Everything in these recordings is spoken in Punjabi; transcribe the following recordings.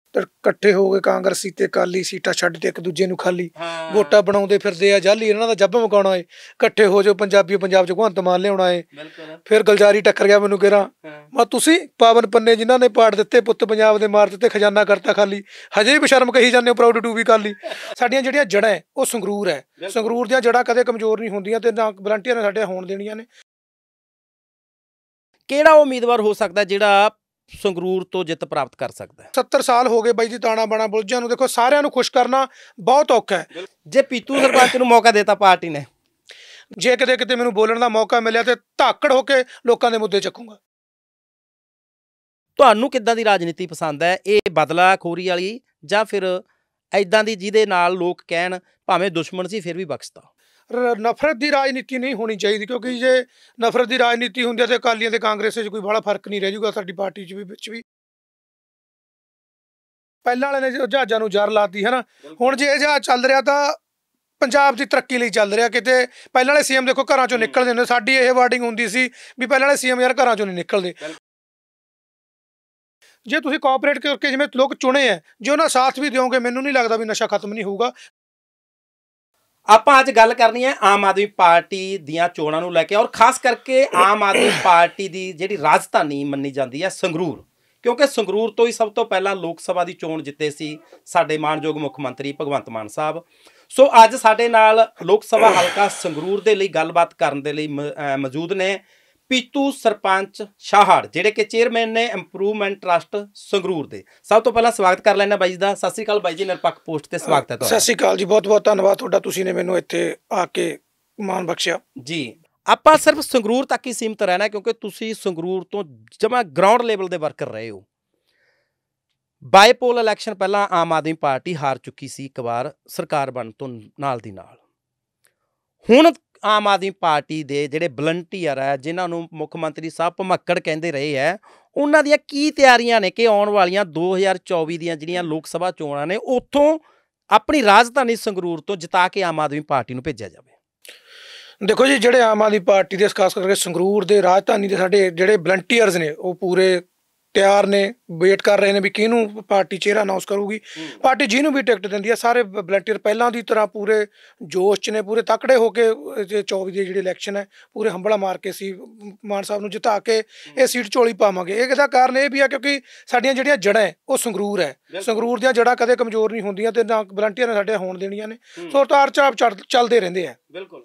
ਇਕੱਠੇ ਹੋ ਗਏ ਕਾਂਗਰਸੀ ਤੇ ਅਕਾਲੀ, ਸੀਟਾਂ ਛੱਡ ਕੇ ਇੱਕ ਦੂਜੇ ਨੂੰ ਖਾਲੀ ਵੋਟਾਂ ਬਣਾਉਂਦੇ ਫਿਰਦੇ ਆ ਜਾਲੀ, ਇਹਨਾਂ ਦਾ ਜੱਬ ਮਕਾਉਣਾ ਏ। ਇਕੱਠੇ ਹੋ ਜਾਓ ਪੰਜਾਬੀ, ਪੰਜਾਬ 'ਚ ਭਗਵੰਤ ਮਾਨ ਲਿਆਉਣਾ ਏ। ਫਿਰ ਗੁਲਜ਼ਾਰੀ ਟੱਕਰ ਗਿਆ ਮੈਨੂੰ ਕਿਹੜਾ, ਮੈਂ ਤੁਸੀਂ ਪਾਵਨ ਪੰਨੇ ਜਿਨ੍ਹਾਂ ਨੇ ਪਾੜ ਦਿੱਤੇ, ਪੁੱਤ ਪੰਜਾਬ ਦੇ ਮਾਰ ਦਿੱਤੇ, ਖਜ਼ਾਨਾ ਕਰਤਾ ਖਾਲੀ, ਹਜੇ ਵੀ ਬਸ਼ਰਮ ਕਹੀ ਜਾਂਦੇ ਹੋ ਪ੍ਰਾਊਡ ਟੂ ਬੀ ਅਕਾਲੀ। ਸਾਡੀਆਂ ਜਿਹੜੀਆਂ ਜੜ੍ਹਾਂ ਹੈ ਉਹ ਸੰਗਰੂਰ ਹੈ। ਸੰਗਰੂਰ ਦੀਆਂ ਜੜ੍ਹਾਂ ਕਦੇ ਕਮਜ਼ੋਰ ਨਹੀਂ ਹੁੰਦੀਆਂ ਤੇ ਨਾ ਵਲੰਟੀਅਰ ਨੇ ਸਾਡੇ ਹੋਣ ਦੇਣੀਆਂ ਨੇ। ਕਿਹੜਾ ਉਮੀਦਵਾਰ ਹੋ ਸਕਦਾ ਜਿਹੜਾ ਸੰਗਰੂਰ ਤੋਂ ਜਿੱਤ ਪ੍ਰਾਪਤ ਕਰ ਸਕਦਾ? 70 ਸਾਲ ਹੋ ਗਏ ਬਾਈ ਜੀ ਤਾਣਾ ਬਾਣਾ ਬੁਲਝਿਆਂ ਨੂੰ। ਦੇਖੋ ਸਾਰਿਆਂ ਨੂੰ ਖੁਸ਼ ਕਰਨਾ ਬਹੁਤ ਔਖਾ ਹੈ। ਜੇ ਪੀਤੂ ਸਰਪੰਚ ਨੂੰ ਮੌਕਾ ਦੇਤਾ ਪਾਰਟੀ ਨੇ, ਜੇ ਕਿਤੇ ਮੈਨੂੰ ਬੋਲਣ ਦਾ ਮੌਕਾ ਮਿਲਿਆ ਤੇ ਧਾਕੜ ਹੋ ਕੇ ਲੋਕਾਂ ਦੇ ਮੁੱਦੇ ਚੱਕੂਗਾ। ਤੁਹਾਨੂੰ ਕਿੱਦਾਂ ਦੀ ਰਾਜਨੀਤੀ ਪਸੰਦ ਹੈ? ਇਹ ਬਦਲਾਖੋਰੀ ਵਾਲੀ ਜਾਂ ਫਿਰ ਐਦਾਂ ਦੀ ਜਿਹਦੇ ਨਾਲ ਲੋਕ ਕਹਿਣ ਭਾਵੇਂ ਦੁਸ਼ਮਣ ਸੀ ਫਿਰ ਵੀ ਬਖਸ਼ਤਾ? ਨਫ਼ਰਤ ਦੀ ਰਾਜਨੀਤੀ ਨਹੀਂ ਹੋਣੀ ਚਾਹੀਦੀ, ਕਿਉਂਕਿ ਜੇ ਨਫ਼ਰਤ ਦੀ ਰਾਜਨੀਤੀ ਹੁੰਦੀ ਹੈ ਤੇ ਅਕਾਲੀਆਂ ਤੇ ਕਾਂਗਰਸ 'ਚ ਕੋਈ ਬੜਾ ਫਰਕ ਨਹੀਂ ਰਹਿ ਜੂਗਾ। ਸਾਡੀ ਪਾਰਟੀ 'ਚ ਵੀ ਵਿੱਚ ਵੀ ਪਹਿਲਾਂ ਵਾਲੇ ਨੇ ਜਹਾਜ਼ਾਂ ਨੂੰ ਜਰ ਲਾਤੀ ਹੈ ਨਾ, ਹੁਣ ਜੇ ਇਹ ਜਹਾਜ਼ ਚੱਲ ਰਿਹਾ ਤਾਂ ਪੰਜਾਬ ਦੀ ਤਰੱਕੀ ਲਈ ਚੱਲ ਰਿਹਾ। ਕਿਤੇ ਪਹਿਲਾਂ ਵਾਲੇ ਸੀਐਮ ਦੇਖੋ ਘਰਾਂ 'ਚੋਂ ਨਿਕਲਦੇ ਹੁੰਦੇ, ਸਾਡੀ ਇਹ ਵਾਰਡਿੰਗ ਹੁੰਦੀ ਸੀ ਵੀ ਪਹਿਲਾਂ ਵਾਲੇ ਸੀਐਮ ਯਾਰ ਘਰਾਂ 'ਚੋਂ ਨਹੀਂ ਨਿਕਲਦੇ। ਜੇ ਤੁਸੀਂ ਕੋਆਪਰੇਟ ਕਰਕੇ ਜਿਵੇਂ ਲੋਕ ਚੁਣੇ ਹੈ, ਜੇ ਉਹਨਾਂ ਸਾਥ ਵੀ ਦਿਓਗੇ, ਮੈਨੂੰ ਨਹੀਂ ਲੱਗਦਾ ਵੀ ਨਸ਼ਾ ਖਤਮ ਨਹੀਂ ਹੋਊਗਾ। ਆਪਾਂ ਅੱਜ ਗੱਲ ਕਰਨੀ ਹੈ ਆਮ ਆਦਮੀ ਪਾਰਟੀ ਦੀਆਂ ਚੋਣਾਂ ਨੂੰ ਲੈ ਕੇ, ਔਰ ਖਾਸ ਕਰਕੇ ਆਮ ਆਦਮੀ ਪਾਰਟੀ ਦੀ ਜਿਹੜੀ ਰਾਜਧਾਨੀ ਮੰਨੀ ਜਾਂਦੀ ਹੈ ਸੰਗਰੂਰ, ਕਿਉਂਕਿ ਸੰਗਰੂਰ ਤੋਂ ਹੀ ਸਭ ਤੋਂ ਪਹਿਲਾਂ ਲੋਕ ਸਭਾ ਦੀ ਚੋਣ ਜਿੱਤੇ ਸੀ ਸਾਡੇ ਮਾਣਯੋਗ ਮੁੱਖ ਮੰਤਰੀ ਭਗਵੰਤ ਮਾਨ ਸਾਹਿਬ। ਸੋ ਅੱਜ ਸਾਡੇ ਨਾਲ ਲੋਕ ਸਭਾ ਹਲਕਾ ਸੰਗਰੂਰ ਦੇ ਲਈ ਗੱਲਬਾਤ ਕਰਨ ਦੇ ਲਈ ਮੌਜੂਦ ਨੇ ਪੀਤੂ ਸਰਪੰਚ ਸ਼ਾਹੜ, ਜਿਹੜੇ ਕਿ ਚੇਅਰਮੈਨ ਨੇ ਇੰਪਰੂਵਮੈਂਟ ਟਰਸਟ ਸੰਗਰੂਰ ਦੇ। ਸਭ ਤੋਂ ਪਹਿਲਾਂ ਸਵਾਗਤ ਕਰ ਲੈਣਾ ਬਾਈ ਜੀ ਦਾ। ਸਤਿ ਸ਼੍ਰੀ ਅਕਾਲ ਬਾਈ ਜੀ, ਨਿਰਪੱਖ ਪੋਸਟ ਤੇ ਸਵਾਗਤ ਹੈ ਤੁਹਾਡਾ। ਸਤਿ ਸ਼੍ਰੀ ਅਕਾਲ ਜੀ, ਬਹੁਤ ਬਹੁਤ ਧੰਨਵਾਦ ਤੁਹਾਡਾ, ਤੁਸੀਂ ਨੇ ਮੈਨੂੰ ਇੱਥੇ ਆ ਕੇ ਮਾਣ ਬਖਸ਼ਿਆ ਜੀ। ਆਪਾਂ ਸਿਰਫ ਸੰਗਰੂਰ ਤੱਕ ਹੀ ਸੀਮਤ ਰਹਿਣਾ ਕਿਉਂਕਿ ਤੁਸੀਂ ਸੰਗਰੂਰ ਤੋਂ ਜਮਾਂ ਗਰਾਊਂਡ ਲੈਵਲ ਦੇ ਵਰਕਰ ਰਹੇ ਹੋ। ਬਾਈਪੋਲ ਇਲੈਕਸ਼ਨ ਪਹਿਲਾਂ ਆਮ ਆਦਮੀ ਪਾਰਟੀ ਹਾਰ ਚੁੱਕੀ ਸੀ ਇੱਕ ਵਾਰ ਸਰਕਾਰ ਬਣਨ ਤੋਂ ਨਾਲ ਦੀ ਨਾਲ। ਹੁਣ ਆਮ ਆਦਮੀ ਪਾਰਟੀ ਦੇ ਜਿਹੜੇ ਵਲੰਟੀਅਰ ਹੈ, ਜਿਨ੍ਹਾਂ ਨੂੰ ਮੁੱਖ ਮੰਤਰੀ ਸਾਹਿਬ ਭਮੱਕੜ ਕਹਿੰਦੇ ਰਹੇ ਹੈ, ਉਹਨਾਂ ਦੀਆਂ ਕੀ ਤਿਆਰੀਆਂ ਨੇ ਕਿ ਆਉਣ ਵਾਲੀਆਂ 2024 ਦੀਆਂ ਜਿਹੜੀਆਂ ਲੋਕ ਸਭਾ ਚੋਣਾਂ ਨੇ ਉੱਥੋਂ ਆਪਣੀ ਰਾਜਧਾਨੀ ਸੰਗਰੂਰ ਤੋਂ ਜਿਤਾ ਕੇ ਆਮ ਆਦਮੀ ਪਾਰਟੀ ਨੂੰ ਭੇਜਿਆ ਜਾਵੇ? ਦੇਖੋ ਜੀ, ਜਿਹੜੇ ਆਮ ਆਦਮੀ ਪਾਰਟੀ ਦੇ ਖਾਸ ਕਰਕੇ ਸੰਗਰੂਰ ਦੇ ਰਾਜਧਾਨੀ ਦੇ ਸਾਡੇ ਜਿਹੜੇ ਵਲੰਟੀਅਰਸ ਨੇ ਉਹ ਪੂਰੇ ਤਿਆਰ ਨੇ, ਵੇਟ ਕਰ ਰਹੇ ਨੇ ਵੀ ਕਿਹਨੂੰ ਪਾਰਟੀ ਚਿਹਰਾ ਅਨਾਊਂਸ ਕਰੂਗੀ। ਪਾਰਟੀ ਜਿਹਨੂੰ ਵੀ ਟਿਕਟ ਦਿੰਦੀ ਹੈ, ਸਾਰੇ ਵਲੰਟੀਅਰ ਪਹਿਲਾਂ ਦੀ ਤਰ੍ਹਾਂ ਪੂਰੇ ਜੋਸ਼ 'ਚ ਨੇ, ਪੂਰੇ ਤਕੜੇ ਹੋ ਕੇ 24 ਦੀ ਜਿਹੜੀ ਇਲੈਕਸ਼ਨ ਹੈ ਪੂਰੇ ਹੰਬਲਾ ਮਾਰ ਕੇ ਸੀ ਮਾਨ ਸਾਹਿਬ ਨੂੰ ਜਿਤਾ ਕੇ ਇਹ ਸੀਟ ਝੋਲੀ ਪਾਵਾਂਗੇ। ਇਹਦਾ ਕਾਰਨ ਇਹ ਵੀ ਆ ਕਿਉਂਕਿ ਸਾਡੀਆਂ ਜਿਹੜੀਆਂ ਜੜ੍ਹਾਂ ਹੈ ਉਹ ਸੰਗਰੂਰ ਹੈ। ਸੰਗਰੂਰ ਦੀਆਂ ਜੜ੍ਹਾਂ ਕਦੇ ਕਮਜ਼ੋਰ ਨਹੀਂ ਹੁੰਦੀਆਂ ਤੇ ਨਾ ਵਲੰਟੀਅਰ ਨੇ ਸਾਡੇ ਹੋਣ ਦੇਣੀਆਂ ਨੇ। ਸੋ ਉਤਾਰ ਚੜਾਵ ਚੱਲਦੇ ਰਹਿੰਦੇ ਆ। ਬਿਲਕੁਲ।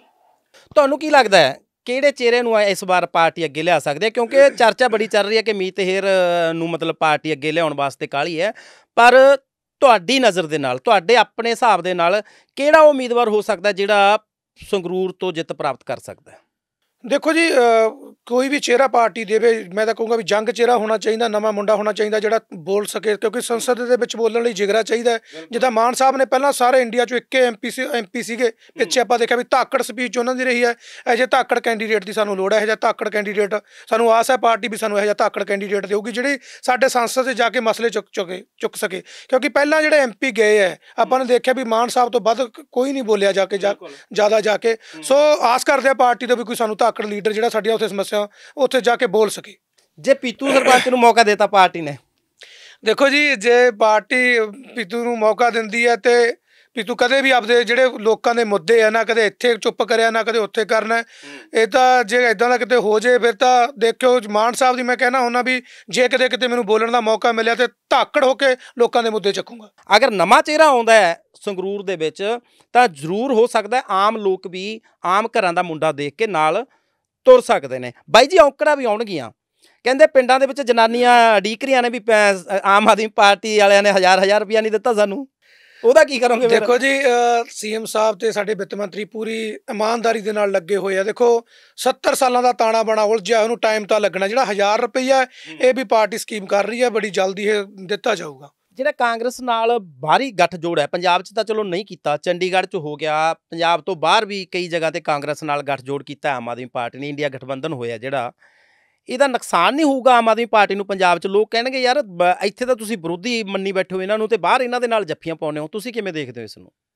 ਤੁਹਾਨੂੰ ਕੀ ਲੱਗਦਾ ਹੈ ਕਿਹੜੇ ਚਿਹਰੇ ਨੂੰ ਇਸ ਵਾਰ ਪਾਰਟੀ ਅੱਗੇ ਲਿਆ ਸਕਦੇ? ਕਿਉਂਕਿ ਚਰਚਾ ਬੜੀ ਚੱਲ ਰਹੀ ਹੈ ਕਿ ਮੀਤ ਹੇਰ ਨੂੰ ਮਤਲਬ ਪਾਰਟੀ ਅੱਗੇ ਲਿਆਉਣ ਵਾਸਤੇ ਕਾਹਲੀ ਹੈ, ਪਰ ਤੁਹਾਡੀ ਨਜ਼ਰ ਦੇ ਨਾਲ, ਤੁਹਾਡੇ ਆਪਣੇ ਹਿਸਾਬ ਦੇ ਨਾਲ ਕਿਹੜਾ ਉਮੀਦਵਾਰ ਹੋ ਸਕਦਾ ਜਿਹੜਾ ਸੰਗਰੂਰ ਤੋਂ ਜਿੱਤ ਪ੍ਰਾਪਤ ਕਰ ਸਕਦਾ? ਦੇਖੋ ਜੀ, ਕੋਈ ਵੀ ਚਿਹਰਾ ਪਾਰਟੀ ਦੇਵੇ, ਮੈਂ ਤਾਂ ਕਹੂੰਗਾ ਵੀ ਜੰਗ ਚਿਹਰਾ ਹੋਣਾ ਚਾਹੀਦਾ, ਨਵਾਂ ਮੁੰਡਾ ਹੋਣਾ ਚਾਹੀਦਾ ਜਿਹੜਾ ਬੋਲ ਸਕੇ, ਕਿਉਂਕਿ ਸੰਸਦ ਦੇ ਵਿੱਚ ਬੋਲਣ ਲਈ ਜਿਗਰਾ ਚਾਹੀਦਾ। ਜਿੱਦਾਂ ਮਾਨ ਸਾਹਿਬ ਨੇ ਪਹਿਲਾਂ ਸਾਰੇ ਇੰਡੀਆ 'ਚੋਂ ਇੱਕੇ ਐਮਪੀ ਸੀਗੇ, ਪਿੱਛੇ ਆਪਾਂ ਦੇਖਿਆ ਵੀ ਧਾਕੜ ਸਪੀਚ ਉਹਨਾਂ ਦੀ ਰਹੀ ਹੈ। ਇਹੋ ਜਿਹੇ ਧਾਕੜ ਕੈਂਡੀਡੇਟ ਦੀ ਸਾਨੂੰ ਲੋੜ ਹੈ, ਇਹੋ ਜਿਹਾ ਧਾਕੜ ਕੈਂਡੀਡੇਟ ਸਾਨੂੰ ਆਸ ਹੈ ਪਾਰਟੀ ਵੀ ਸਾਨੂੰ ਇਹੋ ਜਿਹਾ ਧਾਕੜ ਕੈਂਡੀਡੇਟ ਦੇਊਗੀ ਜਿਹੜੀ ਸਾਡੇ ਸੰਸਦ 'ਚ ਜਾ ਕੇ ਮਸਲੇ ਚੁੱਕ ਸਕੇ। ਕਿਉਂਕਿ ਪਹਿਲਾਂ ਜਿਹੜੇ ਐਮਪੀ ਗਏ ਹੈ ਆਪਾਂ ਨੇ ਦੇਖਿਆ ਵੀ ਮਾਨ ਸਾਹਿਬ ਤੋਂ ਵੱਧ ਕੋਈ ਨਹੀਂ ਬੋਲਿਆ ਜ਼ਿਆਦਾ ਜਾ ਕੇ। ਸੋ ਆਸ ਕਰਦੇ ਆ ਪਾਰਟੀ ਤੋਂ ਵੀ ਕੋਈ ਸਾਨੂੰ ਧਾਕੜ ਲੀਡਰ ਜਿਹੜਾ ਸਾਡੀਆਂ ਉੱਥੇ ਸਮੱਸਿਆ ਉੱਥੇ ਜਾ ਕੇ ਬੋਲ ਸਕੇ। ਜੇ ਪੀਤੂ ਸਰਪੰਚ ਨੂੰ ਮੌਕਾ ਦੇਤਾ ਪਾਰਟੀ ਨੇ? ਦੇਖੋ ਜੀ, ਜੇ ਪਾਰਟੀ ਪੀਤੂ ਨੂੰ ਮੌਕਾ ਦਿੰਦੀ ਹੈ ਤੇ ਪੀਤੂ ਕਦੇ ਵੀ ਆਪਦੇ ਜਿਹੜੇ ਲੋਕਾਂ ਦੇ ਮੁੱਦੇ ਆ ਨਾ ਕਦੇ ਇੱਥੇ ਚੁੱਪ ਕਰਿਆ ਨਾ ਕਦੇ ਉੱਥੇ ਕਰਨਾ। ਇਹ ਤਾਂ ਜੇ ਇੱਦਾਂ ਦਾ ਕਿਤੇ ਹੋ ਜੇ ਫਿਰ ਤਾਂ ਦੇਖਿਓ ਮਾਨ ਸਾਹਿਬ ਦੀ ਮੈਂ ਕਹਿਣਾ ਹੁੰਦਾ ਵੀ ਜੇ ਕਿਤੇ ਮੈਨੂੰ ਬੋਲਣ ਦਾ ਮੌਕਾ ਮਿਲਿਆ ਤੇ ਧਾਕੜ ਹੋ ਕੇ ਲੋਕਾਂ ਦੇ ਮੁੱਦੇ ਚੱਕੂਗਾ। ਅਗਰ ਨਵਾਂ ਚਿਹਰਾ ਆਉਂਦਾ ਹੈ ਸੰਗਰੂਰ ਦੇ ਵਿੱਚ ਤਾਂ ਜ਼ਰੂਰ ਹੋ ਸਕਦਾ ਆਮ ਲੋਕ ਵੀ ਆਮ ਘਰਾਂ ਦਾ ਮੁੰਡਾ ਦੇਖ ਕੇ ਨਾਲ ਤੁਰ ਸਕਦੇ ਨੇ। ਬਾਈ ਜੀ ਔਂਕੜਾਂ ਵੀ ਆਉਣਗੀਆਂ, ਕਹਿੰਦੇ ਪਿੰਡਾਂ ਦੇ ਵਿੱਚ ਜਨਾਨੀਆਂ ਉਡੀਕ ਰਹੀਆਂ ਨੇ ਵੀ ਆਮ ਆਦਮੀ ਪਾਰਟੀ ਵਾਲਿਆਂ ਨੇ 1000 ਰੁਪਇਆ ਨਹੀਂ ਦਿੱਤਾ ਸਾਨੂੰ, ਉਹਦਾ ਕੀ ਕਰੋਗੇ? ਦੇਖੋ ਜੀ, ਸੀਐਮ ਸਾਹਿਬ ਤੇ ਸਾਡੇ ਵਿੱਤ ਮੰਤਰੀ ਪੂਰੀ ਇਮਾਨਦਾਰੀ ਦੇ ਨਾਲ ਲੱਗੇ ਹੋਏ ਆ। ਦੇਖੋ 70 ਸਾਲਾਂ ਦਾ ਤਾਣਾ ਬਾਣਾ ਉਲਝਿਆ, ਉਹਨੂੰ ਟਾਈਮ ਤਾਂ ਲੱਗਣਾ। ਜਿਹੜਾ 1000 ਰੁਪਈਆ ਇਹ ਵੀ ਪਾਰਟੀ ਸਕੀਮ ਕਰ ਰਹੀ ਹੈ, ਬੜੀ ਜਲਦੀ ਇਹ ਦਿੱਤਾ ਜਾਊਗਾ। ਜਿਹੜਾ ਕਾਂਗਰਸ ਨਾਲ ਬਾਹਰੀ ਗੱਠਜੋੜ ਹੈ, ਪੰਜਾਬ 'ਚ ਤਾਂ ਚਲੋ ਨਹੀਂ ਕੀਤਾ, ਚੰਡੀਗੜ੍ਹ 'ਚ ਹੋ ਗਿਆ, ਪੰਜਾਬ ਤੋਂ ਬਾਹਰ ਵੀ ਕਈ ਜਗ੍ਹਾ ਤੇ ਕਾਂਗਰਸ ਨਾਲ ਗੱਠਜੋੜ ਕੀਤਾ ਆਮ ਆਦਮੀ ਪਾਰਟੀ ਨੇ, ਇੰਡੀਆ ਗਠਬੰਧਨ ਹੋਇਆ ਜਿਹੜਾ, ਇਹਦਾ ਨੁਕਸਾਨ ਨਹੀਂ ਹੋਊਗਾ ਆਮ ਆਦਮੀ ਪਾਰਟੀ ਨੂੰ ਪੰਜਾਬ 'ਚ? ਲੋਕ ਕਹਿਣਗੇ ਯਾਰ ਇੱਥੇ ਤਾਂ ਤੁਸੀਂ ਵਿਰੋਧੀ ਮੰਨੀ ਬੈਠੇ ਹੋ ਇਹਨਾਂ ਨੂੰ ਤੇ ਬਾਹਰ ਇਹਨਾਂ ਦੇ ਨਾਲ ਜੱਫੀਆਂ ਪਾਉਂਦੇ ਹੋ, ਤੁਸੀਂ ਕਿਵੇਂ ਦੇਖਦੇ ਹੋ ਇਸ ਨੂੰ?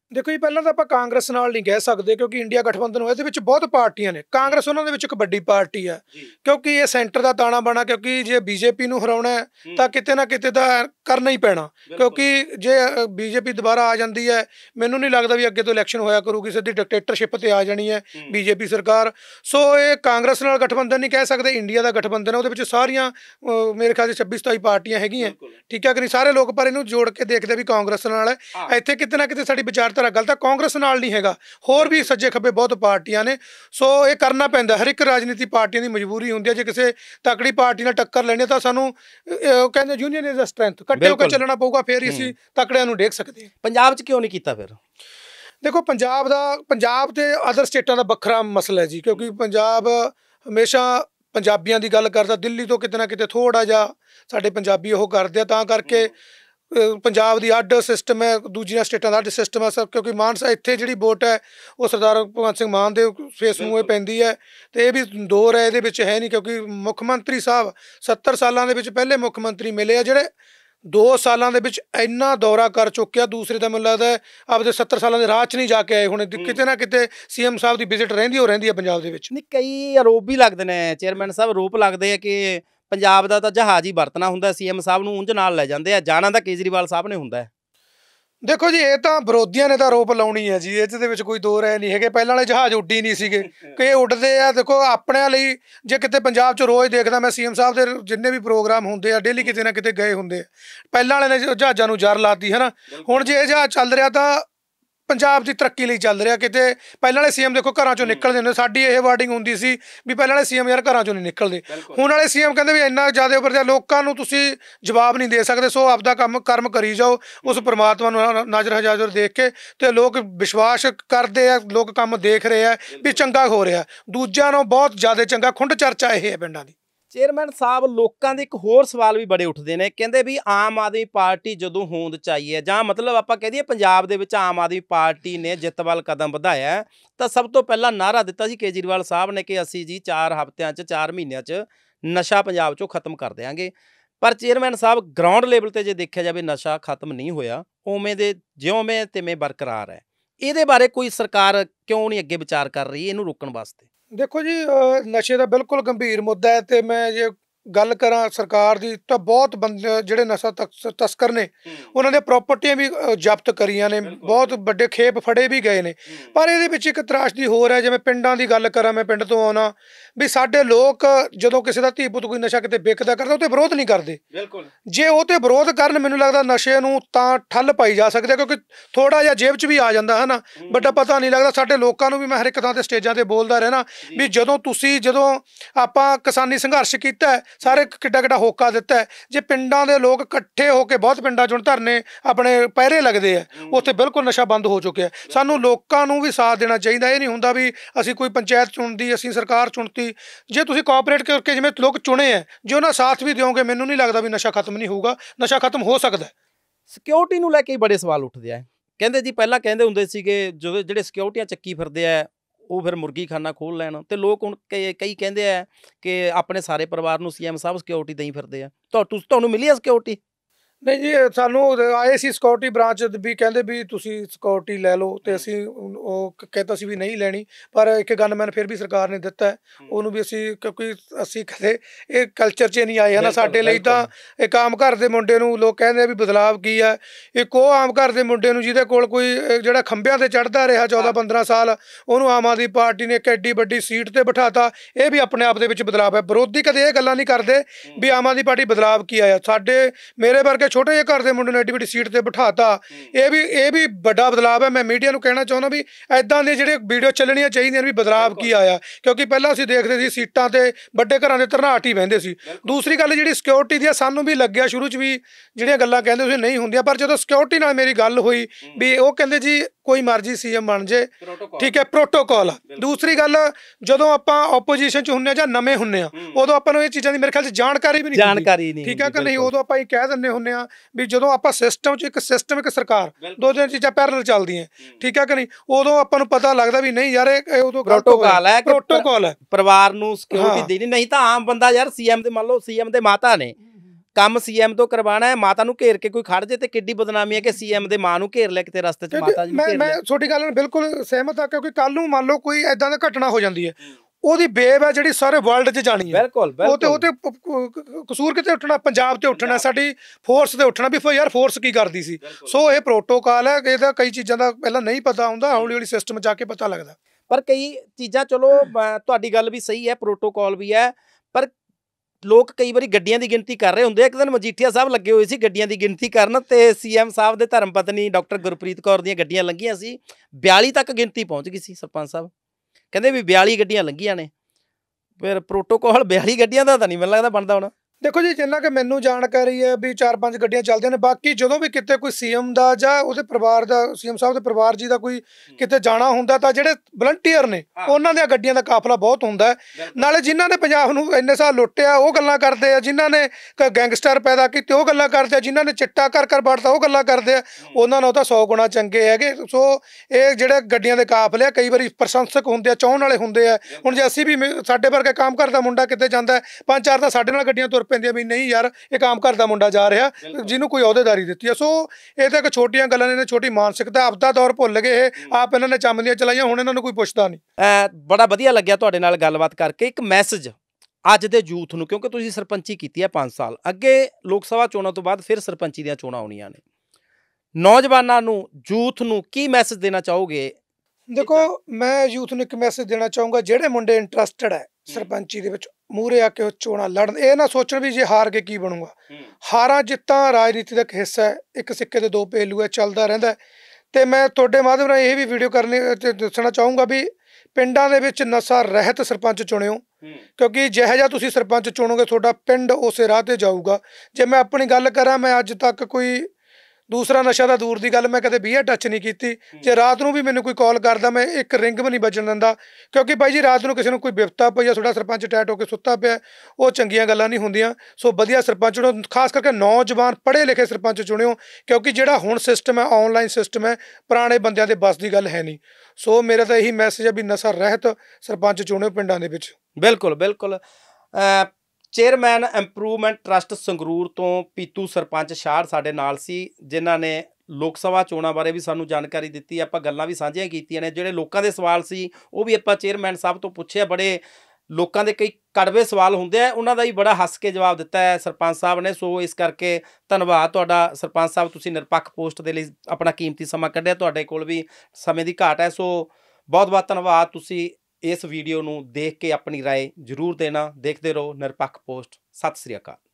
ਦੇਖੋ ਜੀ, ਪਹਿਲਾਂ ਤਾਂ ਆਪਾਂ ਕਾਂਗਰਸ ਨਾਲ ਨਹੀਂ ਕਹਿ ਸਕਦੇ ਕਿਉਂਕਿ ਇੰਡੀਆ ਗਠਬੰਧਨ ਹੋਇਆ, ਇਹਦੇ ਵਿੱਚ ਬਹੁਤ ਪਾਰਟੀਆਂ ਨੇ। ਕਾਂਗਰਸ ਉਹਨਾਂ ਦੇ ਵਿੱਚ ਇੱਕ ਵੱਡੀ ਪਾਰਟੀ ਹੈ ਕਿਉਂਕਿ ਇਹ ਸੈਂਟਰ ਦਾ ਤਾਣਾ ਬਾਣਾ, ਕਿਉਂਕਿ ਜੇ ਬੀਜੇਪੀ ਨੂੰ ਹਰਾਉਣਾ ਹੈ ਤਾਂ ਕਿਤੇ ਨਾ ਕਿਤੇ ਤਾਂ ਕਰਨਾ ਹੀ ਪੈਣਾ, ਕਿਉਂਕਿ ਜੇ ਬੀਜੇਪੀ ਦੁਬਾਰਾ ਆ ਜਾਂਦੀ ਹੈ ਮੈਨੂੰ ਨਹੀਂ ਲੱਗਦਾ ਵੀ ਅੱਗੇ ਤੋਂ ਇਲੈਕਸ਼ਨ ਹੋਇਆ ਕਰੂਗੀ, ਸਿੱਧੀ ਡਿਕਟੇਟਰਸ਼ਿਪ ਤੇ ਆ ਜਾਣੀ ਹੈ ਬੀਜੇਪੀ ਸਰਕਾਰ। ਸੋ ਇਹ ਕਾਂਗਰਸ ਨਾਲ ਗਠਬੰਧਨ ਨਹੀਂ ਕਹਿ ਸਕਦੇ, ਇੰਡੀਆ ਦਾ ਗਠਬੰਧਨ ਹੈ, ਉਹਦੇ ਵਿੱਚ ਸਾਰੀਆਂ ਮੇਰੇ ਖਿਆਲ 'ਚ 26-27 ਪਾਰਟੀਆਂ ਹੈਗੀਆਂ, ਠੀਕ ਹੈ ਕਿ ਨਹੀਂ। ਸਾਰੇ ਲੋਕ ਪਰ ਇਹਨੂੰ ਜੋੜ ਕੇ ਦੇਖਦੇ ਵੀ ਕਾਂਗਰਸ ਨਾਲ ਹੈ। ਇੱਥੇ ਕਿਤੇ ਨਾ ਕਿਤੇ ਸਾਡੀ ਵਿਚਾਰਧਾਰਾ ਗਲਤ ਹੈ, ਕਾਂਗਰਸ ਨਾਲ ਨਹੀਂ ਹੈਗਾ, ਹੋਰ ਵੀ ਸੱਜੇ ਖੱਬੇ ਬਹੁਤ ਪਾਰਟੀਆਂ ਨੇ। ਸੋ ਇਹ ਕਰਨਾ ਪੈਂਦਾ, ਹਰ ਇੱਕ ਰਾਜਨੀਤੀ ਪਾਰਟੀਆਂ ਦੀ ਮਜਬੂਰੀ ਹੁੰਦੀ ਹੈ। ਜੇ ਕਿਸੇ ਤਕੜੀ ਪਾਰਟੀ ਨਾਲ ਟੱਕਰ ਲੈਣੀ ਤਾਂ ਸਾਨੂੰ ਕਹਿੰਦੇ ਯੂਨੀਅਨ ਇਜ਼ ਅ ਸਟਰੈਂਥ, ਇਕੱਠੇ ਹੋ ਕੇ ਚੱਲਣਾ ਪਊਗਾ, ਫਿਰ ਹੀ ਅਸੀਂ ਤਕੜਿਆਂ ਨੂੰ ਦੇਖ ਸਕਦੇ ਹਾਂ। ਪੰਜਾਬ 'ਚ ਕਿਉਂ ਨਹੀਂ ਕੀਤਾ ਫਿਰ? ਦੇਖੋ, ਪੰਜਾਬ ਤੇ ਅਦਰ ਸਟੇਟਾਂ ਦਾ ਵੱਖਰਾ ਮਸਲਾ ਹੈ ਜੀ, ਕਿਉਂਕਿ ਪੰਜਾਬ ਹਮੇਸ਼ਾ ਪੰਜਾਬੀਆਂ ਦੀ ਗੱਲ ਕਰਦਾ, ਦਿੱਲੀ ਤੋਂ ਕਿਤੇ ਨਾ ਕਿਤੇ ਥੋੜ੍ਹਾ ਜਿਹਾ ਸਾਡੇ ਪੰਜਾਬੀ ਉਹ ਕਰਦੇ ਆ, ਤਾਂ ਕਰਕੇ ਪੰਜਾਬ ਦੀ ਅੱਡ ਸਿਸਟਮ ਹੈ, ਦੂਜੀਆਂ ਸਟੇਟਾਂ ਦਾ ਅੱਡ ਸਿਸਟਮ ਹੈ। ਕਿਉਂਕਿ ਮਾਨਸਾ ਇੱਥੇ ਜਿਹੜੀ ਵੋਟ ਹੈ ਉਹ ਸਰਦਾਰ ਭਗਵੰਤ ਸਿੰਘ ਮਾਨ ਦੇ ਫੇਸ ਨੂੰ ਇਹ ਪੈਂਦੀ ਹੈ, ਅਤੇ ਇਹ ਵੀ ਦੌਰ ਹੈ ਇਹਦੇ ਵਿੱਚ ਹੈ ਨਹੀਂ, ਕਿਉਂਕਿ ਮੁੱਖ ਮੰਤਰੀ ਸਾਹਿਬ 70 ਸਾਲਾਂ ਦੇ ਵਿੱਚ ਪਹਿਲੇ ਮੁੱਖ ਮੰਤਰੀ ਮਿਲੇ ਆ ਜਿਹੜੇ 2 ਸਾਲਾਂ ਦੇ ਵਿੱਚ ਇੰਨਾ ਦੌਰਾ ਕਰ ਚੁੱਕਿਆ, ਦੂਸਰੇ ਤਾਂ ਮੈਨੂੰ ਲੱਗਦਾ ਆਪਦੇ 70 ਸਾਲਾਂ ਦੇ ਰਾਹ 'ਚ ਨਹੀਂ ਜਾ ਕੇ ਆਏ ਹੁਣ। ਕਿਤੇ ਨਾ ਕਿਤੇ CM ਸਾਹਿਬ ਦੀ ਵਿਜ਼ਿਟ ਰਹਿੰਦੀ ਹੈ ਪੰਜਾਬ ਦੇ ਵਿੱਚ। ਨਹੀਂ, ਕਈ ਆਰੋਪ ਵੀ ਲੱਗਦੇ ਨੇ ਚੇਅਰਮੈਨ ਸਾਹਿਬ, ਆਰੋਪ ਲੱਗਦੇ ਆ ਕਿ ਪੰਜਾਬ ਦਾ ਤਾਂ ਜਹਾਜ਼ ਹੀ ਵਰਤਣਾ ਹੁੰਦਾ, CM ਸਾਹਿਬ ਨੂੰ ਉਂਝ ਨਾਲ ਲੈ ਜਾਂਦੇ ਆ, ਜਾਣਾ ਤਾਂ ਕੇਜਰੀਵਾਲ ਸਾਹਿਬ ਨੇ ਹੁੰਦਾ। ਦੇਖੋ ਜੀ, ਇਹ ਤਾਂ ਵਿਰੋਧੀਆਂ ਨੇ ਤਾਂ ਆਰੋਪ ਲਾਉਣੀ ਹੈ ਜੀ, ਇਹਦੇ ਵਿੱਚ ਕੋਈ ਦੋ ਰਾਏ ਨਹੀਂ ਹੈਗੇ। ਪਹਿਲਾਂ ਵਾਲੇ ਜਹਾਜ਼ ਉੱਡੀ ਨਹੀਂ ਸੀਗੇ ਕਿ ਇਹ ਉੱਡਦੇ ਆ। ਦੇਖੋ, ਆਪਣਿਆਂ ਲਈ ਜੇ ਕਿਤੇ ਪੰਜਾਬ 'ਚ ਰੋਜ਼ ਦੇਖਦਾ ਮੈਂ CM ਸਾਹਿਬ ਦੇ ਜਿੰਨੇ ਵੀ ਪ੍ਰੋਗਰਾਮ ਹੁੰਦੇ ਆ ਡੇਲੀ ਕਿਤੇ ਨਾ ਕਿਤੇ ਗਏ ਹੁੰਦੇ ਆ। ਪਹਿਲਾਂ ਵਾਲੇ ਨੇ ਜਹਾਜ਼ਾਂ ਨੂੰ ਜ਼ਰ ਲਾਤੀ ਹੈ ਨਾ, ਹੁਣ ਜੇ ਇਹ ਜਹਾਜ਼ ਚੱਲ ਰਿਹਾ ਤਾਂ ਪੰਜਾਬ ਦੀ ਤਰੱਕੀ ਲਈ ਚੱਲ ਰਿਹਾ। ਕਿਤੇ ਪਹਿਲਾਂ ਵਾਲੇ CM ਦੇਖੋ ਘਰਾਂ 'ਚੋਂ ਨਿਕਲਦੇ ਹੁੰਦੇ, ਸਾਡੀ ਇਹ ਵਾਰਡਿੰਗ ਹੁੰਦੀ ਸੀ ਵੀ ਪਹਿਲਾਂ ਵਾਲੇ CM ਯਾਰ ਘਰਾਂ 'ਚੋਂ ਨਹੀਂ ਨਿਕਲਦੇ। ਹੁਣ ਵਾਲੇ CM ਕਹਿੰਦੇ ਵੀ ਇੰਨਾ ਜ਼ਿਆਦਾ ਉੱਪਰ ਜਾ, ਲੋਕਾਂ ਨੂੰ ਤੁਸੀਂ ਜਵਾਬ ਨਹੀਂ ਦੇ ਸਕਦੇ, ਸੋ ਆਪਦਾ ਕਰਮ ਕਰੀ ਜਾਓ ਉਸ ਪਰਮਾਤਮਾ ਨੂੰ ਨਜ਼ਰ ਹਜ਼ਾਰ ਦੇਖ ਕੇ। ਅਤੇ ਲੋਕ ਵਿਸ਼ਵਾਸ ਕਰਦੇ ਆ, ਲੋਕ ਕੰਮ ਦੇਖ ਰਹੇ ਆ ਵੀ ਚੰਗਾ ਹੋ ਰਿਹਾ, ਦੂਜਿਆਂ ਨੂੰ ਬਹੁਤ ਜ਼ਿਆਦਾ ਚੰਗਾ। ਖੁੰਡ ਚਰਚਾ ਇਹ ਹੈ ਪਿੰਡਾਂ ਦੀ। ਚੇਅਰਮੈਨ ਸਾਹਿਬ, ਲੋਕਾਂ ਦੇ ਇੱਕ ਹੋਰ ਸਵਾਲ ਵੀ ਬੜੇ ਉੱਠਦੇ ਨੇ, ਕਹਿੰਦੇ ਵੀ ਆਮ ਆਦਮੀ ਪਾਰਟੀ ਜਦੋਂ ਹੋਂਦ 'ਚ ਆਈ ਹੈ, ਜਾਂ ਮਤਲਬ ਆਪਾਂ ਕਹਿ ਦਈਏ ਪੰਜਾਬ ਦੇ ਵਿੱਚ ਆਮ ਆਦਮੀ ਪਾਰਟੀ ਨੇ ਜਿੱਤ ਵੱਲ ਕਦਮ ਵਧਾਇਆ, ਤਾਂ ਸਭ ਤੋਂ ਪਹਿਲਾਂ ਨਾਅਰਾ ਦਿੱਤਾ ਸੀ ਕੇਜਰੀਵਾਲ ਸਾਹਿਬ ਨੇ ਕਿ ਅਸੀਂ ਜੀ 4 ਹਫ਼ਤਿਆਂ 'ਚ 4 ਮਹੀਨਿਆਂ 'ਚ ਨਸ਼ਾ ਪੰਜਾਬ 'ਚੋਂ ਖਤਮ ਕਰ ਦਿਆਂਗੇ। ਪਰ ਚੇਅਰਮੈਨ ਸਾਹਿਬ, ਗਰਾਊਂਡ ਲੈਵਲ 'ਤੇ ਜੇ ਦੇਖਿਆ ਜਾਵੇ ਨਸ਼ਾ ਖਤਮ ਨਹੀਂ ਹੋਇਆ, ਉਵੇਂ ਦੇ ਜਿਉਂ ਤਿਵੇਂ ਬਰਕਰਾਰ ਹੈ। ਇਹਦੇ ਬਾਰੇ ਕੋਈ ਸਰਕਾਰ ਕਿਉਂ ਨਹੀਂ ਅੱਗੇ ਵਿਚਾਰ ਕਰ ਰਹੀ ਇਹਨੂੰ ਰੋਕਣ ਵਾਸਤੇ? ਦੇਖੋ ਜੀ, ਨਸ਼ੇ ਦਾ ਬਿਲਕੁਲ ਗੰਭੀਰ ਮੁੱਦਾ ਹੈ, ਅਤੇ ਮੈਂ ਜੇ ਗੱਲ ਕਰਾਂ ਸਰਕਾਰ ਦੀ ਤਾਂ ਬਹੁਤ ਬੰਦੇ ਜਿਹੜੇ ਨਸ਼ਾ ਤਸਕਰ ਨੇ ਉਹਨਾਂ ਦੀਆਂ ਪ੍ਰਾਪਰਟੀਆਂ ਵੀ ਜ਼ਬਤ ਕਰੀਆਂ ਨੇ, ਬਹੁਤ ਵੱਡੇ ਖੇਪ ਫੜੇ ਵੀ ਗਏ ਨੇ। ਪਰ ਇਹਦੇ ਵਿੱਚ ਇੱਕ ਤਰਾਸ਼ਦੀ ਹੋਰ ਹੈ, ਜਿਵੇਂ ਪਿੰਡਾਂ ਦੀ ਗੱਲ ਕਰਾਂ, ਮੈਂ ਪਿੰਡ ਤੋਂ ਆਉਣਾ, ਵੀ ਸਾਡੇ ਲੋਕ ਜਦੋਂ ਕਿਸੇ ਦਾ ਧੀ ਪੁੱਤ ਕੋਈ ਨਸ਼ਾ ਕਿਤੇ ਵਿਕਦਾ ਕਰਦਾ ਉਹ 'ਤੇ ਵਿਰੋਧ ਨਹੀਂ ਕਰਦੇ। ਜੇ ਉਹ 'ਤੇ ਵਿਰੋਧ ਕਰਨ, ਮੈਨੂੰ ਲੱਗਦਾ ਨਸ਼ੇ ਨੂੰ ਤਾਂ ਠੱਲ ਪਾਈ ਜਾ ਸਕਦੀ ਹੈ, ਕਿਉਂਕਿ ਥੋੜ੍ਹਾ ਜਿਹਾ ਜੇਬ 'ਚ ਵੀ ਆ ਜਾਂਦਾ ਹੈ ਨਾ, ਵੱਡਾ ਪਤਾ ਨਹੀਂ ਲੱਗਦਾ। ਸਾਡੇ ਲੋਕਾਂ ਨੂੰ ਵੀ ਮੈਂ ਹਰ ਇੱਕ ਥਾਂ 'ਤੇ ਸਟੇਜਾਂ 'ਤੇ ਬੋਲਦਾ ਰਹਿਣਾ ਵੀ ਜਦੋਂ ਆਪਾਂ ਕਿਸਾਨੀ ਸੰਘਰਸ਼ ਕੀਤਾ, ਸਾਰੇ ਕਿੱਡਾ ਹੋਕਾ ਦਿੱਤਾ, ਜੇ ਪਿੰਡਾਂ ਦੇ ਲੋਕ ਇਕੱਠੇ ਹੋ ਕੇ, ਬਹੁਤ ਪਿੰਡਾਂ 'ਚ ਹੁਣ ਧਰਨੇ ਆਪਣੇ ਪਹਿਰੇ ਲੱਗਦੇ ਆ, ਉੱਥੇ ਬਿਲਕੁਲ ਨਸ਼ਾ ਬੰਦ ਹੋ ਚੁੱਕਿਆ। ਸਾਨੂੰ ਲੋਕਾਂ ਨੂੰ ਵੀ ਸਾਥ ਦੇਣਾ ਚਾਹੀਦਾ। ਇਹ ਨਹੀਂ ਹੁੰਦਾ ਵੀ ਅਸੀਂ ਕੋਈ ਪੰਚਾਇਤ ਚੁਣਦੀ, ਅਸੀਂ ਸਰਕਾਰ ਚੁਣਤੀ। ਜੇ ਤੁਸੀਂ ਕੋਆਪਰੇਟ ਕਰਕੇ ਜਿਵੇਂ ਲੋਕ ਚੁਣੇ ਆ, ਜੇ ਉਹਨਾਂ ਸਾਥ ਵੀ ਦਿਓਗੇ, ਮੈਨੂੰ ਨਹੀਂ ਲੱਗਦਾ ਵੀ ਨਸ਼ਾ ਖਤਮ ਨਹੀਂ ਹੋਊਗਾ, ਨਸ਼ਾ ਖਤਮ ਹੋ ਸਕਦਾ। ਸਿਕਿਉਰਿਟੀ ਨੂੰ ਲੈ ਕੇ ਬੜੇ ਸਵਾਲ ਉੱਠਦੇ ਆ, ਕਹਿੰਦੇ ਜੀ ਪਹਿਲਾਂ ਕਹਿੰਦੇ ਹੁੰਦੇ ਸੀਗੇ ਜਦੋਂ ਜਿਹੜੇ ਸਿਕਿਉਰਿਟੀਆਂ ਚੱਕੀ ਫਿਰਦੇ ਆ ਉਹ ਫਿਰ ਮੁਰਗੀ ਖਾਨਾ ਖੋਲ੍ਹ ਲੈਣ, ਅਤੇ ਲੋਕ ਹੁਣ ਕਈ ਕਹਿੰਦੇ ਆ ਕਿ ਆਪਣੇ ਸਾਰੇ ਪਰਿਵਾਰ ਨੂੰ CM ਸਾਹਿਬ ਸਿਕਿਉਰਿਟੀ ਦੇਈ ਫਿਰਦੇ ਆ। ਤੁਹਾਨੂੰ ਮਿਲੀ ਆ ਸਿਕਿਉਰਿਟੀ? ਨਹੀਂ ਜੀ, ਸਾਨੂੰ ਆਏ ਸੀ ਸਿਕਿਉਰਿਟੀ ਬ੍ਰਾਂਚ ਵੀ ਕਹਿੰਦੇ ਵੀ ਤੁਸੀਂ ਸਿਕਿਉਰਿਟੀ ਲੈ ਲਓ, ਅਤੇ ਅਸੀਂ ਉਹ ਕਹਿੰਦਾ ਸੀ ਵੀ ਨਹੀਂ ਲੈਣੀ। ਪਰ ਇੱਕ ਗਨਮੈਨ ਫਿਰ ਵੀ ਸਰਕਾਰ ਨੇ ਦਿੱਤਾ ਉਹਨੂੰ ਵੀ, ਅਸੀਂ ਕਿਉਂਕਿ ਅਸੀਂ ਕਦੇ ਇਹ ਕਲਚਰ 'ਚ ਨਹੀਂ ਆਏ ਹੈ ਨਾ। ਸਾਡੇ ਲਈ ਤਾਂ ਇੱਕ ਆਮ ਘਰ ਦੇ ਮੁੰਡੇ ਨੂੰ ਲੋਕ ਕਹਿੰਦੇ ਆ ਵੀ ਬਦਲਾਵ ਕੀ ਆ, ਇੱਕ ਉਹ ਆਮ ਘਰ ਦੇ ਮੁੰਡੇ ਨੂੰ ਜਿਹਦੇ ਕੋਲ ਕੋਈ ਜਿਹੜਾ ਖੰਭਿਆਂ 'ਤੇ ਚੜ੍ਹਦਾ ਰਿਹਾ 14-15 ਸਾਲ, ਉਹਨੂੰ ਆਮ ਆਦਮੀ ਪਾਰਟੀ ਨੇ ਇੱਕ ਐਡੀ ਵੱਡੀ ਸੀਟ 'ਤੇ ਬਿਠਾਤਾ। ਇਹ ਵੀ ਆਪਣੇ ਆਪ ਦੇ ਵਿੱਚ ਬਦਲਾਵ ਹੈ। ਵਿਰੋਧੀ ਕਦੇ ਇਹ ਗੱਲਾਂ ਨਹੀਂ ਕਰਦੇ ਵੀ ਆਮ ਆਦਮੀ ਪਾਰਟੀ ਬਦਲਾਵ ਕੀ ਆਇਆ। ਮੇਰੇ ਵਰਗੇ ਛੋਟੇ ਜਿਹੇ ਘਰ ਦੇ ਮੁੰਡੇ ਨੂੰ ਐਡੀ ਵੱਡੀ ਸੀਟ 'ਤੇ ਬਿਠਾਤਾ, ਇਹ ਵੀ ਵੱਡਾ ਬਦਲਾਵ ਹੈ। ਮੈਂ ਮੀਡੀਆ ਨੂੰ ਕਹਿਣਾ ਚਾਹੁੰਦਾ ਵੀ ਇੱਦਾਂ ਦੇ ਜਿਹੜੇ ਵੀਡੀਓ ਚੱਲਣੀਆਂ ਚਾਹੀਦੀਆਂ ਵੀ ਬਦਲਾਵ ਕੀ ਆਇਆ, ਕਿਉਂਕਿ ਪਹਿਲਾਂ ਅਸੀਂ ਦੇਖਦੇ ਸੀ ਸੀਟਾਂ 'ਤੇ ਵੱਡੇ ਘਰਾਂ ਦੇ ਧਰਨਾਟ ਹੀ ਬਹਿੰਦੇ ਸੀ। ਦੂਸਰੀ ਗੱਲ ਜਿਹੜੀ ਸਿਕਿਉਰਿਟੀ ਦੀ ਆ, ਸਾਨੂੰ ਵੀ ਲੱਗਿਆ ਸ਼ੁਰੂ 'ਚ ਵੀ ਜਿਹੜੀਆਂ ਗੱਲਾਂ ਕਹਿੰਦੇ ਸੀ ਨਹੀਂ ਹੁੰਦੀਆਂ, ਪਰ ਜਦੋਂ ਸਿਕਿਉਰਿਟੀ ਨਾਲ ਮੇਰੀ ਗੱਲ ਹੋਈ ਵੀ ਉਹ ਕਹਿੰਦੇ ਜੀ ਕੋਈ ਮਰਜ਼ੀ CM ਬਣ ਜੇ, ਠੀਕ ਹੈ, ਪ੍ਰੋਟੋਕਾਲ ਆ। ਦੂਸਰੀ ਗੱਲ, ਜਦੋਂ ਆਪਾਂ ਓਪੋਜੀਸ਼ਨ 'ਚ ਹੁੰਦੇ ਜਾਂ ਨਵੇਂ ਹੁੰਦੇ ਆ, ਉਦੋਂ ਆਪਾਂ ਨੂੰ ਇਹ ਚੀਜ਼ਾਂ ਦੀ ਮੇਰੇ ਖਿਆਲ 'ਚ ਜਾਣਕਾਰੀ ਵੀ ਨਹੀਂ, ਠੀਕ ਹੈ ਕਿ ਨਹੀਂ। ਉਦੋਂ ਆਪਾਂ ਇਹ ਕਹਿ ਦਿੰਦੇ ਹੁੰਦੇ ਆ ਵੀ ਜਦੋਂ ਆਪਾਂ ਸਿਸਟਮ 'ਚ ਇੱਕ ਸਰਕਾਰ, ਦੋ ਤਿੰਨ ਚੀਜ਼ਾਂ ਪੈਰਲਲ ਚੱਲਦੀਆਂ, ਠੀਕ ਹੈ ਕਿ ਨਹੀਂ, ਉਦੋਂ ਆਪਾਂ ਨੂੰ ਪਤਾ ਲੱਗਦਾ ਵੀ ਨਹੀਂ ਯਾਰ ਇਹ ਉਦੋਂ ਪ੍ਰੋਟੋਕਾਲ ਹੈ, ਹੈ। ਪਰਿਵਾਰ ਨੂੰ ਸਿਕਿਉਰਿਟੀ ਦੇਣੀ, ਨਹੀਂ ਤਾਂ ਆਮ ਬੰਦਾ ਯਾਰ CM ਦੇ ਮੰਨ ਲਓ CM ਦੇ ਮਾਤਾ ਨੇ, ਕੰਮ ਸੀਐਮ ਤੋਂ ਕਰਵਾਉਣਾ ਹੈ, ਮਾਤਾ ਨੂੰ ਘੇਰ ਕੇ ਕੋਈ ਖੜ ਜੇ ਤੇ ਕਿੱਡੀ ਬਦਨਾਮੀ ਹੈ ਕਿ ਸੀਐਮ ਦੇ ਮਾਂ ਨੂੰ ਘੇਰ ਲੈ ਕਿਤੇ ਰਸਤੇ 'ਚ, ਮਾਤਾ ਜੀ ਨੂੰ ਘੇਰ ਮੈਂ ਲਿਆ। ਤੁਹਾਡੀ ਗੱਲ ਨਾਲ ਬਿਲਕੁਲ ਸਹਿਮਤ ਹਾਂ, ਕਿਉਂਕਿ ਕੱਲ ਨੂੰ ਮੰਨ ਲਓ ਕੋਈ ਐਦਾਂ ਦੀ ਘਟਨਾ ਹੋ ਜਾਂਦੀ ਹੈ, ਉਹਦੀ ਬੇਬ ਹੈ ਜਿਹੜੀ ਸਾਰੇ ਵਰਲਡ 'ਚ ਜਾਣੀ ਹੈ। ਬਿਲਕੁਲ ਉਹ ਤੇ ਕਸੂਰ ਕਿਤੇ ਉੱਠਣਾ, ਪੰਜਾਬ ਤੇ ਉੱਠਣਾ, ਸਾਡੀ ਫੋਰਸ ਤੇ ਉੱਠਣਾ ਵੀ ਯਾਰ ਫੋਰਸ ਕੀ ਕਰਦੀ ਸੀ। ਸੋ ਇਹ ਪ੍ਰੋਟੋਕਾਲ ਹੈ, ਇਹਦਾ ਕਈ ਚੀਜ਼ਾਂ ਦਾ ਪਹਿਲਾਂ ਨਹੀਂ ਪਤਾ ਹੁੰਦਾ, ਹੌਲੀ ਹੌਲੀ ਸਿਸਟਮ ਜਾ ਕੇ ਪਤਾ ਲੱਗਦਾ। ਪਰ ਕਈ ਚੀਜ਼ਾਂ ਚਲੋ ਤੁਹਾਡੀ ਗੱਲ ਵੀ ਸਹੀ ਹੈ, ਪ੍ਰੋਟੋਕਾਲ ਵੀ ਹੈ, ਪਰ ਲੋਕ ਕਈ ਵਾਰੀ ਗੱਡੀਆਂ ਦੀ ਗਿਣਤੀ ਕਰ ਰਹੇ ਹੁੰਦੇ ਆ। ਇੱਕ ਦਿਨ ਮਜੀਠੀਆ ਸਾਹਿਬ ਲੱਗੇ ਹੋਏ ਸੀ ਗੱਡੀਆਂ ਦੀ ਗਿਣਤੀ ਕਰਨ, ਤੇ ਸੀਐਮ ਸਾਹਿਬ ਦੇ ਧਰਮ ਪਤਨੀ ਡਾਕਟਰ ਗੁਰਪ੍ਰੀਤ ਕੌਰ ਦੀਆਂ ਗੱਡੀਆਂ ਲੰਘੀਆਂ ਸੀ, 42 ਤੱਕ ਗਿਣਤੀ ਪਹੁੰਚ ਗਈ ਸੀ। ਸਰਪੰਚ ਸਾਹਿਬ ਕਹਿੰਦੇ ਵੀ 42 ਗੱਡੀਆਂ ਲੰਘੀਆਂ ਨੇ। ਫਿਰ ਪ੍ਰੋਟੋਕਾਲ 42 ਗੱਡੀਆਂ ਦਾ ਤਾਂ ਨਹੀਂ ਮੈਨੂੰ ਲੱਗਦਾ ਬਣਦਾ ਹੋਣਾ। ਦੇਖੋ ਜੀ, ਜਿੰਨਾ ਕਿ ਮੈਨੂੰ ਜਾਣਕਾਰੀ ਹੈ ਵੀ 4-5 ਗੱਡੀਆਂ ਚੱਲਦੀਆਂ ਨੇ। ਬਾਕੀ ਜਦੋਂ ਵੀ ਕਿਤੇ ਕੋਈ ਸੀਐਮ ਦਾ ਜਾਂ ਉਹਦੇ ਪਰਿਵਾਰ ਦਾ, ਸੀਐਮ ਸਾਹਿਬ ਦੇ ਪਰਿਵਾਰ ਜੀ ਦਾ ਕੋਈ ਕਿਤੇ ਜਾਣਾ ਹੁੰਦਾ, ਤਾਂ ਜਿਹੜੇ ਵਲੰਟੀਅਰ ਨੇ ਉਹਨਾਂ ਦੀਆਂ ਗੱਡੀਆਂ ਦਾ ਕਾਫਲਾ ਬਹੁਤ ਹੁੰਦਾ ਹੈ। ਨਾਲੇ ਜਿਨ੍ਹਾਂ ਨੇ ਪੰਜਾਬ ਨੂੰ ਇੰਨੇ ਸਾਲ ਲੁੱਟਿਆ ਉਹ ਗੱਲਾਂ ਕਰਦੇ ਆ, ਜਿਨ੍ਹਾਂ ਨੇ ਗੈਂਗਸਟਰ ਪੈਦਾ ਕੀਤੇ ਉਹ ਗੱਲਾਂ ਕਰਦੇ ਆ, ਜਿਨ੍ਹਾਂ ਨੇ ਚਿੱਟਾ ਕਰ ਵੜਤਾ ਉਹ ਗੱਲਾਂ ਕਰਦੇ ਆ, ਉਹਨਾਂ ਨਾਲੋਂ ਤਾਂ 100 ਗੁਣਾ ਚੰਗੇ ਹੈਗੇ। ਸੋ ਇਹ ਜਿਹੜੇ ਗੱਡੀਆਂ ਦੇ ਕਾਫਲੇ ਆ, ਕਈ ਵਾਰੀ ਪ੍ਰਸ਼ੰਸਕ ਹੁੰਦੇ ਆ, ਚਾਹੁਣ ਵਾਲੇ ਹੁੰਦੇ ਆ। ਹੁਣ ਜੇ ਅਸੀਂ ਵੀ, ਸਾਡੇ ਵਰਗੇ ਕੰਮ ਕਰਦਾ ਮੁੰਡਾ ਕਿਤੇ ਜਾਂਦਾ, 5-4 ਤਾਂ ਸਾਡੇ ਨਾਲ ਗੱਡੀਆਂ ਤੁਰ ਪੈਂਦੀਆਂ ਵੀ ਨਹੀਂ ਯਾਰ ਇਹ ਕੰਮ ਕਰਦਾ ਮੁੰਡਾ ਜਾ ਰਿਹਾ, ਜਿਹਨੂੰ ਕੋਈ ਅਹੁਦੇਦਾਰੀ ਦਿੱਤੀ ਹੈ। ਸੋ ਇਹ ਤਾਂ ਇੱਕ ਛੋਟੀਆਂ ਗੱਲਾਂ ਨੇ, ਛੋਟੀ ਮਾਨਸਿਕਤਾ, ਆਪਦਾ ਦੌਰ ਭੁੱਲ ਗਏ ਇਹ, ਆਪ ਇਹਨਾਂ ਨੇ ਚੰਮਦੀਆਂ ਚਲਾਈਆਂ, ਹੁਣ ਇਹਨਾਂ ਨੂੰ ਕੋਈ ਪੁੱਛਦਾ ਨਹੀਂ। ਬੜਾ ਵਧੀਆ ਲੱਗਿਆ ਤੁਹਾਡੇ ਨਾਲ ਗੱਲਬਾਤ ਕਰਕੇ। ਇੱਕ ਮੈਸੇਜ ਅੱਜ ਦੇ ਯੂਥ ਨੂੰ, ਕਿਉਂਕਿ ਤੁਸੀਂ ਸਰਪੰਚੀ ਕੀਤੀ ਹੈ 5 ਸਾਲ, ਅੱਗੇ ਲੋਕ ਸਭਾ ਚੋਣਾਂ ਤੋਂ ਬਾਅਦ ਫਿਰ ਸਰਪੰਚੀ ਦੀਆਂ ਚੋਣਾਂ ਆਉਣੀਆਂ ਨੇ, ਨੌਜਵਾਨਾਂ ਨੂੰ, ਯੂਥ ਨੂੰ ਕੀ ਮੈਸੇਜ ਦੇਣਾ ਚਾਹੋਗੇ? ਦੇਖੋ, ਮੈਂ ਯੂਥ ਨੂੰ ਇੱਕ ਮੈਸੇਜ ਦੇਣਾ ਚਾਹੂੰਗਾ, ਜਿਹੜੇ ਮੁੰਡੇ ਇੰਟਰਸਟਡ ਹੈ ਸਰਪੰਚੀ ਦੇ ਵਿੱਚ, ਮੂਹਰੇ ਆ ਕੇ ਉਹ ਚੋਣਾਂ ਲੜਨ। ਇਹ ਨਾ ਸੋਚਣ ਵੀ ਜੇ ਹਾਰ ਕੇ ਕੀ ਬਣੂਗਾ। ਹਾਰਾਂ ਜਿੱਤਾਂ ਰਾਜਨੀਤੀ ਦਾ ਇੱਕ ਹਿੱਸਾ ਹੈ, ਇੱਕ ਸਿੱਕੇ ਦੇ ਦੋ ਪਹਿਲੂ ਹੈ, ਚੱਲਦਾ ਰਹਿੰਦਾ। ਤੇ ਮੈਂ ਤੁਹਾਡੇ ਮਾਧਿਅਮ ਨਾਲ ਇਹ ਵੀ ਵੀਡੀਓ ਕਰਨੀ ਤੇ ਦੱਸਣਾ ਚਾਹੂੰਗਾ ਵੀ ਪਿੰਡਾਂ ਦੇ ਵਿੱਚ ਨਸ਼ਾ ਰਹਿਤ ਸਰਪੰਚ ਚੁਣਿਓ, ਕਿਉਂਕਿ ਜਿਹੋ ਜਿਹਾ ਤੁਸੀਂ ਸਰਪੰਚ ਚੁਣੋਗੇ ਤੁਹਾਡਾ ਪਿੰਡ ਉਸੇ ਰਾਹ ਤੇ ਜਾਊਗਾ। ਜੇ ਮੈਂ ਆਪਣੀ ਗੱਲ ਕਰਾਂ, ਮੈਂ ਅੱਜ ਤੱਕ ਕੋਈ ਦੂਸਰਾ ਨਸ਼ਾ ਤਾਂ ਦੂਰ ਦੀ ਗੱਲ, ਮੈਂ ਕਦੇ ਬੀਅਰ ਟੱਚ ਨਹੀਂ ਕੀਤੀ। ਜੇ ਰਾਤ ਨੂੰ ਵੀ ਮੈਨੂੰ ਕੋਈ ਕਾਲ ਕਰਦਾ, ਮੈਂ ਇੱਕ ਰਿੰਗ ਵੀ ਨਹੀਂ ਵੱਜਣ ਦਿੰਦਾ, ਕਿਉਂਕਿ ਬਾਈ ਜੀ ਰਾਤ ਨੂੰ ਕਿਸੇ ਨੂੰ ਕੋਈ ਬਿਪਤਾ ਪਈ ਆ, ਤੁਹਾਡਾ ਸਰਪੰਚ ਟੈਟ ਹੋ ਕੇ ਸੁੱਤਾ ਪਿਆ, ਉਹ ਚੰਗੀਆਂ ਗੱਲਾਂ ਨਹੀਂ ਹੁੰਦੀਆਂ। ਸੋ ਵਧੀਆ ਸਰਪੰਚ ਚੁਣੋ, ਖਾਸ ਕਰਕੇ ਨੌਜਵਾਨ ਪੜ੍ਹੇ ਲਿਖੇ ਸਰਪੰਚ ਚੁਣਿਓ, ਕਿਉਂਕਿ ਜਿਹੜਾ ਹੁਣ ਸਿਸਟਮ ਹੈ, ਆਨਲਾਈਨ ਸਿਸਟਮ ਹੈ, ਪੁਰਾਣੇ ਬੰਦਿਆਂ ਦੇ ਬਸ ਦੀ ਗੱਲ ਹੈ ਨਹੀਂ। ਸੋ ਮੇਰਾ ਤਾਂ ਇਹੀ ਮੈਸੇਜ ਹੈ ਵੀ ਨਸ਼ਾ ਰਹਿਤ ਸਰਪੰਚ ਚੁਣਿਓ ਪਿੰਡਾਂ ਦੇ ਵਿੱਚ। ਬਿਲਕੁਲ ਬਿਲਕੁਲ। ਚੇਅਰਮੈਨ ਇੰਪਰੂਵਮੈਂਟ ਟਰਸਟ ਸੰਗਰੂਰ ਤੋਂ ਪੀਤੂ ਸਰਪੰਚ ਛਾੜ ਸਾਡੇ ਨਾਲ ਸੀ, ਜਿਨ੍ਹਾਂ ਨੇ ਲੋਕ ਸਭਾ ਚੋਣਾਂ ਬਾਰੇ ਵੀ ਸਾਨੂੰ ਜਾਣਕਾਰੀ ਦਿੱਤੀ। ਆਪਾਂ ਗੱਲਾਂ ਵੀ ਸਾਂਝੀਆਂ ਕੀਤੀਆਂ ਨੇ, ਜਿਹੜੇ ਲੋਕਾਂ ਦੇ ਸਵਾਲ ਸੀ ਉਹ ਵੀ ਆਪਾਂ ਚੇਅਰਮੈਨ ਸਾਹਿਬ ਤੋਂ ਪੁੱਛਿਆ। ਬੜੇ ਲੋਕਾਂ ਦੇ ਕਈ ਕੜਵੇ ਸਵਾਲ ਹੁੰਦੇ ਆ, ਉਹਨਾਂ ਦਾ ਹੀ ਬੜਾ ਹੱਸ ਕੇ ਜਵਾਬ ਦਿੱਤਾ ਹੈ ਸਰਪੰਚ ਸਾਹਿਬ ਨੇ। ਸੋ ਇਸ ਕਰਕੇ ਧੰਨਵਾਦ ਤੁਹਾਡਾ ਸਰਪੰਚ ਸਾਹਿਬ, ਤੁਸੀਂ ਨਿਰਪੱਖ ਪੋਸਟ ਦੇ ਲਈ ਆਪਣਾ ਕੀਮਤੀ ਸਮਾਂ ਕੱਢਿਆ। ਤੁਹਾਡੇ ਕੋਲ ਵੀ ਸਮੇਂ ਦੀ ਘਾਟ ਹੈ, ਸੋ ਬਹੁਤ ਬਹੁਤ ਧੰਨਵਾਦ। ਤੁਸੀਂ ਇਸ ਵੀਡੀਓ ਨੂੰ ਦੇਖ ਕੇ ਆਪਣੀ ਰਾਏ ਜ਼ਰੂਰ ਦੇਣਾ। ਦੇਖਦੇ ਰਹੋ ਨਿਰਪੱਖ ਪੋਸਟ। ਸਤਿ ਸ੍ਰੀ ਅਕਾਲ।